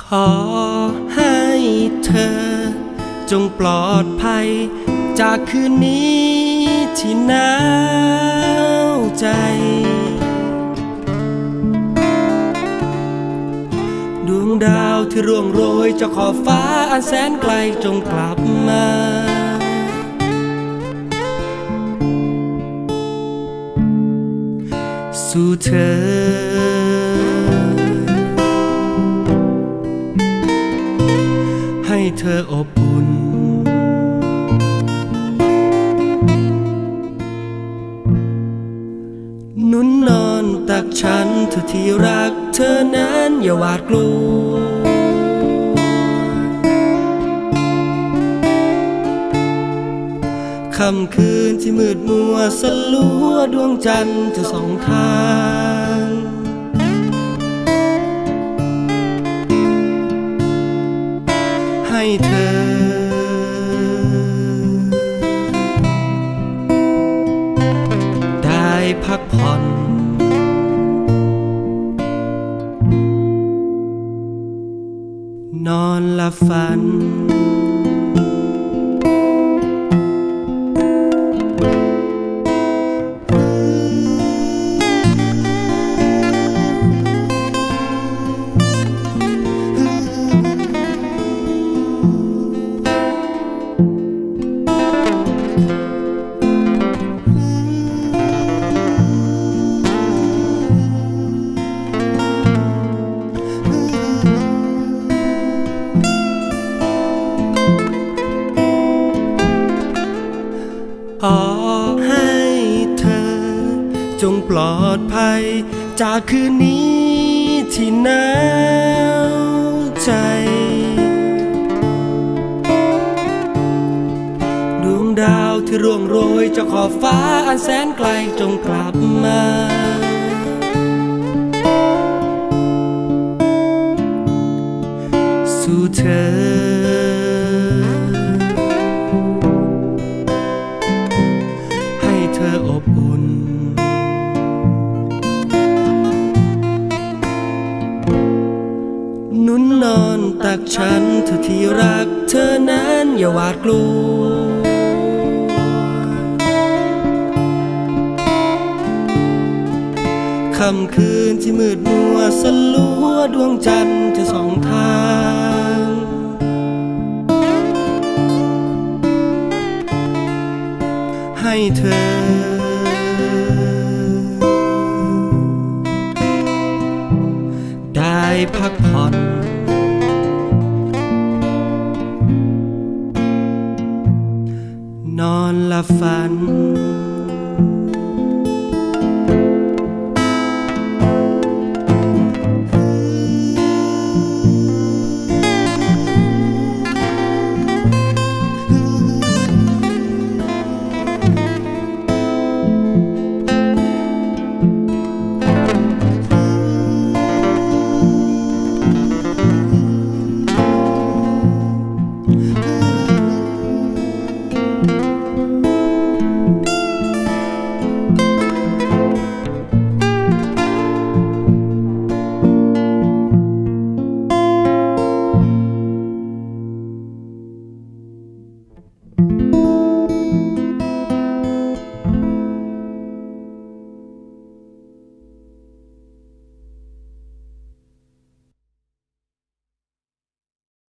ขอให้เธอจงปลอดภัยจากคืนนี้ที่หนาวใจดวงดาวที่ร่วงโรยจากขอบฟ้าอันแสนไกลจงกลับมาสู่เธอให้เธออบอุ่นนุ่นนอนตักฉันเธอที่รักเธอนั้นอย่าหวาดกลัวค่ำคืนที่มืดมัวสลัวดวงจันทร์จะส่องทางให้เธอได้พักผ่อนนอนหลับฝันขอให้เธอจงปลอดภัยจากคืนนี้ที่หนาวใจดวงดาวที่ร่วงโรยจากขอบฟ้าอันแสนไกลจงกลับมาสู่เธออบอุ่นนุ่นนอนตักฉันเธอที่รักเธอนั้นอย่าหวาดกลัวค่ำคืนที่มืดมัวสลัวดวงจันทร์จะส่องทางให้เธอได้พักผ่อนนอนหลับฝัน